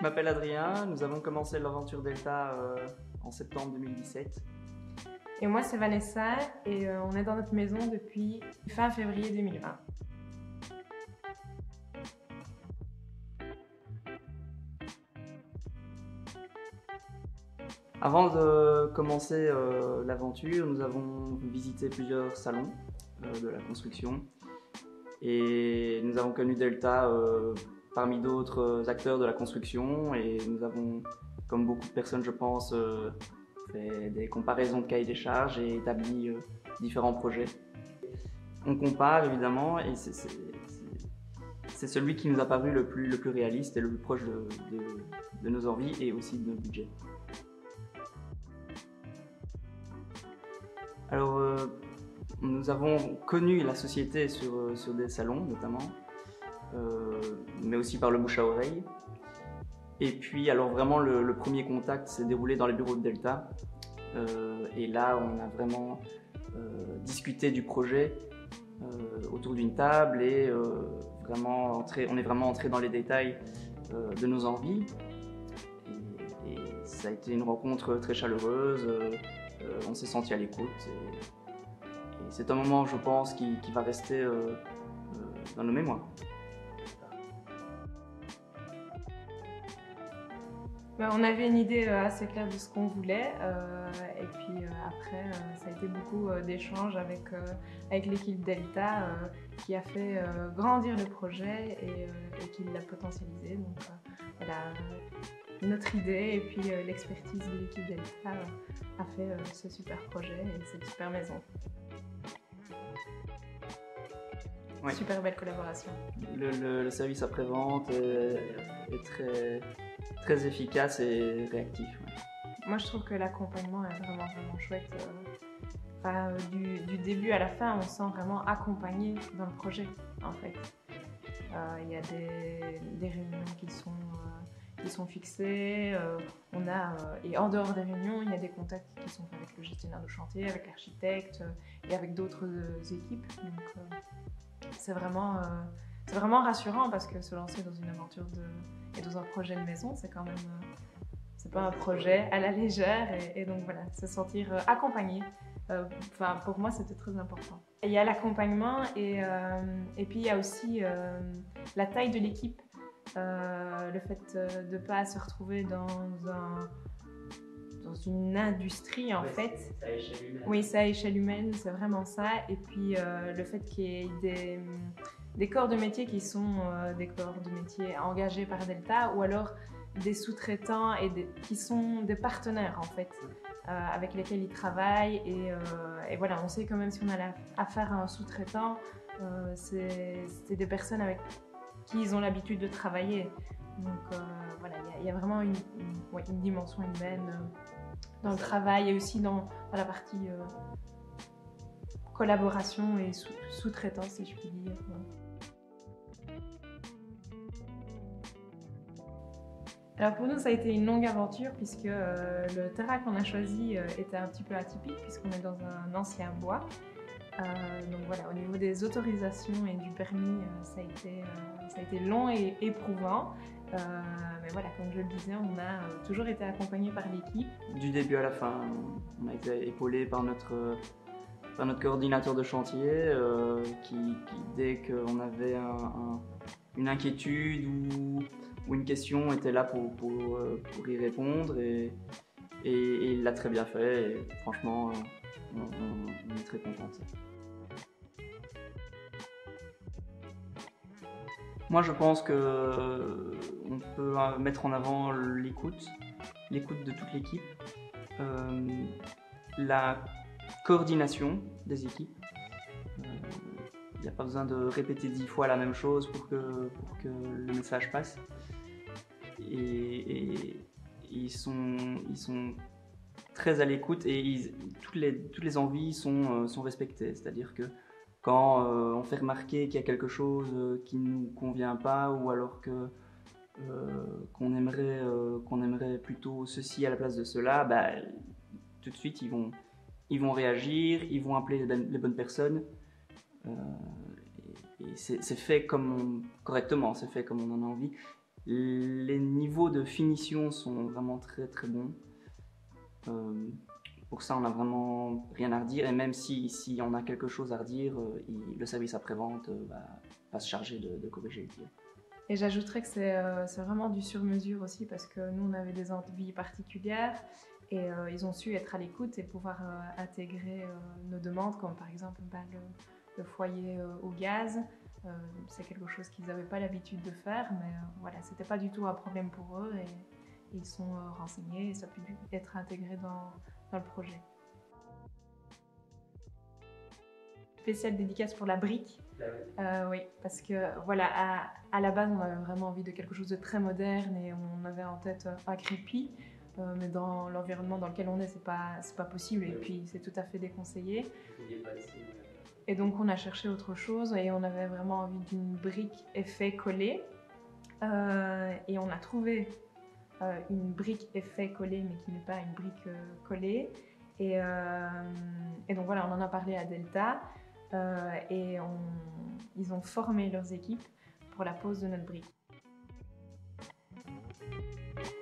Je m'appelle Adrien, nous avons commencé l'aventure Delta en septembre 2017. Et moi c'est Vanessa et on est dans notre maison depuis fin février 2020. Avant de commencer l'aventure, nous avons visité plusieurs salons de la construction et nous avons connu Delta parmi d'autres acteurs de la construction et nous avons, comme beaucoup de personnes je pense, fait des comparaisons de cahiers des charges et établi différents projets. On compare évidemment et c'est celui qui nous a paru le plus réaliste et le plus proche de nos envies et aussi de notre budget. Alors, nous avons connu la société sur des salons notamment, mais aussi par le bouche à oreille. Et puis, alors vraiment, le premier contact s'est déroulé dans les bureaux de Delta. Et là, on a vraiment discuté du projet autour d'une table et on est vraiment entré dans les détails de nos envies. Et ça a été une rencontre très chaleureuse. On s'est senti à l'écoute et c'est un moment, je pense, qui va rester dans nos mémoires. On avait une idée assez claire de ce qu'on voulait et puis après ça a été beaucoup d'échanges avec l'équipe Delta qui a fait grandir le projet et qui l'a potentialisé. Donc voilà, notre idée et puis l'expertise de l'équipe Delta a fait ce super projet et cette super maison. Oui. Super belle collaboration. Le service après-vente est très efficace et réactif. Ouais. Moi je trouve que l'accompagnement est vraiment chouette. Du début à la fin, on se sent vraiment accompagné dans le projet en fait. Il y a des réunions qui sont fixées, et en dehors des réunions, il y a des contacts qui sont faits avec le gestionnaire de chantier, avec l'architecte et avec d'autres équipes. Donc c'est vraiment rassurant parce que se lancer dans une aventure et dans un projet de maison, c'est quand même c'est pas un projet à la légère et donc voilà, se sentir accompagné. Pour moi, c'était très important. Il y a l'accompagnement et puis il y a aussi la taille de l'équipe. Le fait de ne pas se retrouver dans une industrie en fait. C'est à échelle humaine. Oui, c'est à échelle humaine, c'est vraiment ça. Et puis le fait qu'il y ait des corps de métier qui sont des corps de métier engagés par Delta ou alors des sous-traitants qui sont des partenaires en fait. Avec lesquels ils travaillent et voilà, on sait quand même si on a affaire à un sous-traitant, c'est des personnes avec qui ils ont l'habitude de travailler. Donc voilà, il y a vraiment une dimension humaine dans le travail et aussi dans la partie collaboration et sous-traitance, si je puis dire. Alors pour nous, ça a été une longue aventure puisque le terrain qu'on a choisi était un petit peu atypique puisqu'on est dans un ancien bois. Donc voilà, au niveau des autorisations et du permis, ça a été long et éprouvant. Mais voilà, comme je le disais, on a toujours été accompagné par l'équipe. Du début à la fin, on a été épaulé par notre coordinateur de chantier qui dès qu'on avait une inquiétude ou une question, était là pour y répondre et il l'a très bien fait et franchement on est très contents de ça. Moi je pense qu'on peut mettre en avant l'écoute de toute l'équipe, la coordination des équipes. Il n'y a pas besoin de répéter 10 fois la même chose pour que le message passe. Et ils sont très à l'écoute et toutes les envies sont respectées. C'est-à-dire que quand on fait remarquer qu'il y a quelque chose qui ne nous convient pas ou alors qu'on aimerait plutôt ceci à la place de cela, tout de suite ils vont réagir, ils vont appeler les bonnes personnes. Et c'est fait correctement, c'est fait comme on en a envie. Les niveaux de finition sont vraiment très très bons. Pour ça, on n'a vraiment rien à redire. Et même si on a quelque chose à redire, le service après-vente va se charger de corriger le tir. Et j'ajouterais que c'est vraiment du sur-mesure aussi parce que nous, on avait des envies particulières et ils ont su être à l'écoute et pouvoir intégrer nos demandes, comme par exemple le foyer au gaz. C'est quelque chose qu'ils n'avaient pas l'habitude de faire, mais voilà, c'était pas du tout un problème pour eux et ils sont renseignés et ça a pu être intégré dans le projet. Spéciale dédicace pour la brique. Oui, parce que voilà, à la base, on avait vraiment envie de quelque chose de très moderne et on avait en tête un crépi, mais dans l'environnement dans lequel on est, c'est pas possible et puis c'est tout à fait déconseillé. Et donc on a cherché autre chose et on avait vraiment envie d'une brique effet collé et on a trouvé une brique effet collé mais qui n'est pas une brique collée et donc voilà, on en a parlé à Delta. Et ils ont formé leurs équipes pour la pose de notre brique.